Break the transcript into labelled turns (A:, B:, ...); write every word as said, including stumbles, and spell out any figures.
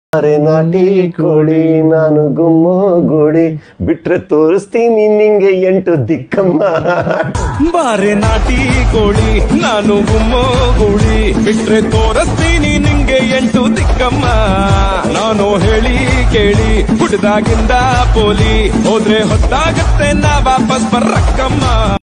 A: ಅರೆ ನಾಟಿ ಕೋಳಿ ನಾನು ಗುಮ್ಮೋ ಗೋಡಿ ಬಿಟ್ರೆ ತೋರಿಸ್ತೀನಿ ನಿಂಗೆ ಎಂಟು ದಿಕ್ಕಮ್ಮ.
B: ಬಾರೆ ನಾಟಿ ಕೋಳಿ ನಾನು ಗುಮ್ಮೋ ಗೋಳಿ ಬಿಟ್ರೆ ತೋರಿಸ್ತೀನಿ ನಿಂಗೆ ಎಂಟು ದಿಕ್ಕಮ್ಮ. ನಾನು ಹೇಳಿ ಕೇಳಿ ಹುಡ್ದಾಗಿಂದ ಪೋಲಿ ಹೋದ್ರೆ ಹೊತ್ತಾಗತ್ತೆ ನಾ ವಾಪಸ್ ಬರಕ್ಕಮ್ಮ.